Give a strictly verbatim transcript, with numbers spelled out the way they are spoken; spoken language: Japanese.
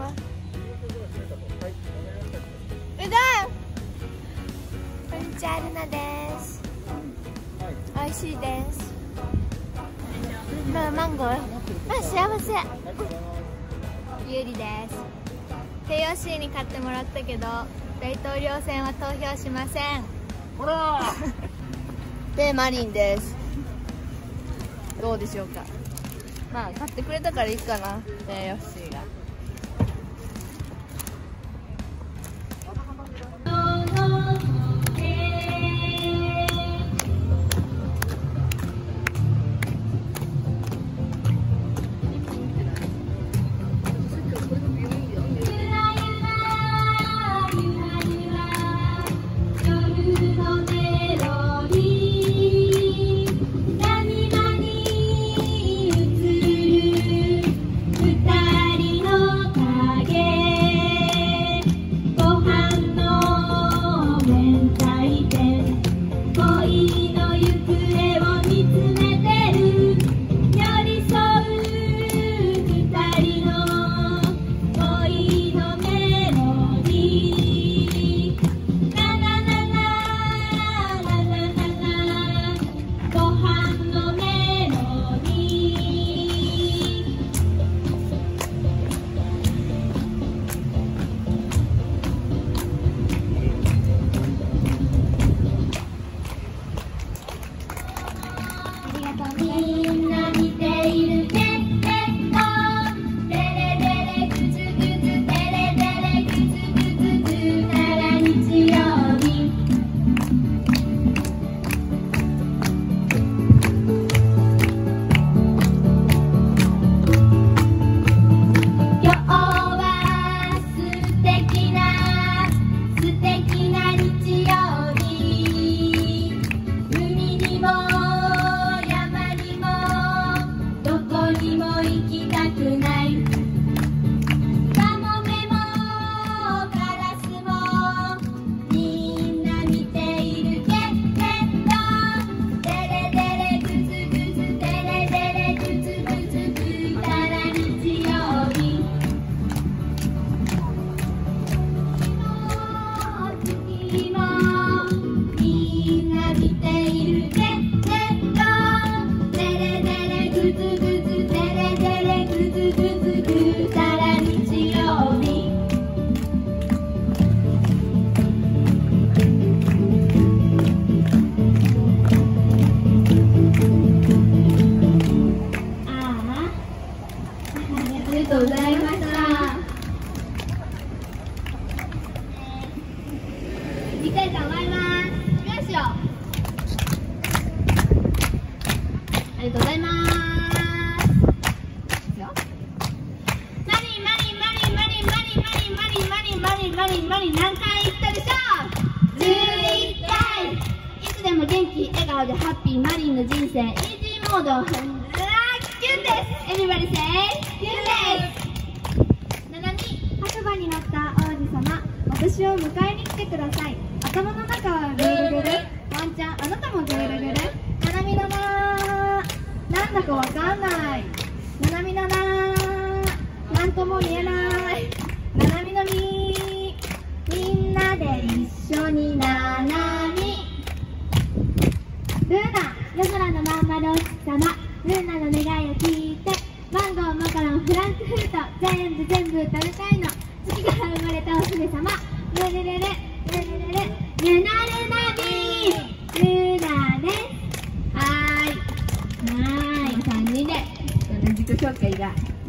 ます。うどん。こんにちは、ルナです。美味しいです。まあ、マンゴー。まあ、幸せ。ゆうりです。ケーオーシー に買ってもらったけど、大統領選は投票しません。 ほら。 で、マリンです。どうでしょうか。まあ、買ってくれたからいいかな。ケーオーシー が。 ありがとうございました。次回頑張ります。よいしょ。ありがとうございます。マリンマリンマリンマリンマリンマリンマリンマリンマリンマリンマリン何回言ったでしょう。じゅういっかい。いつでも元気笑顔でハッピーマリンの人生イージーモード。キュンです。エビバリセイキュンです。ななに白馬に乗った王子様、私を迎えに来てください。頭の中はぐるぐる、ワンちゃんあなたもぐるぐる。ななみのななんだかわかんない。ななみのななんとも言えない。ななみのみみんなで一緒にななみ。ルーナ夜空のまんまのお月様、ルーナの願いを聞いて、マンゴーマカロンフランクフルト全部全部食べたいの。月から生まれたお姫様、ルルルルルルルルルナルナビールーナです。はーいはーいさんにんで自己紹介が